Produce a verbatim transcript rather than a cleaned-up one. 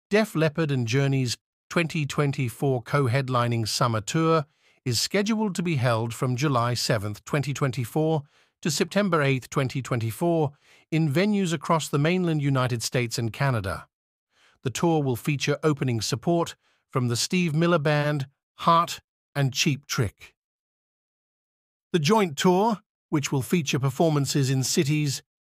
Def Leppard and Journey's twenty twenty-four co-headlining summer tour is scheduled to be held from July seventh, twenty twenty-four to September eighth, twenty twenty-four in venues across the mainland United States and Canada. The tour will feature opening support from the Steve Miller Band, Heart, and Cheap Trick. The joint tour, which will feature performances in cities